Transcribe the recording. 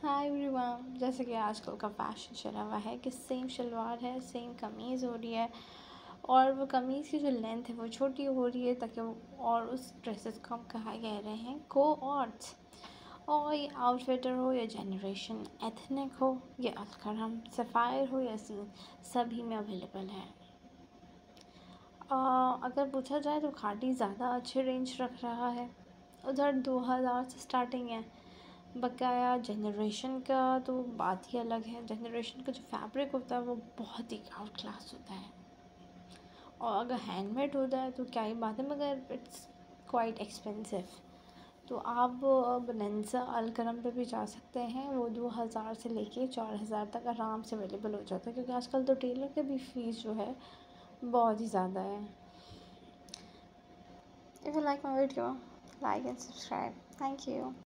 Hi everyone. जैसे कि आजकल का फैशन चला हुआ है कि सेम शलवार है, सेम कमीज़ हो रही है और वो कमीज़ की जो लेंथ है वो छोटी हो रही है ताकि वो और उस ड्रेसेस को हम कहा कह रहे हैं कोऑर्ड्स। और ये आउटफिटर हो या जनरेशन एथनिक हो या अलकरम सफ़ायर हो या सीन, सभी में अवेलेबल है। अगर पूछा जाए तो खादी ज़्यादा अच्छे रेंज रख रहा है, उधर 2000 से स्टार्टिंग है। बकाया जनरेशन का तो बात ही अलग है। जनरेशन का जो फैब्रिक होता है वो बहुत ही आउट क्लास होता है और अगर हैंडमेड होता है तो क्या ही बात है, मगर इट्स क्वाइट एक्सपेंसिव। तो आप बनंसा अलकरम पे भी जा सकते हैं, वो 2000 से लेके 4000 तक आराम से अवेलेबल हो जाता है, क्योंकि आजकल तो टेलर के भी फ़ीस जो है बहुत ही ज़्यादा है। If you like my video, like and subscribe. Thank you.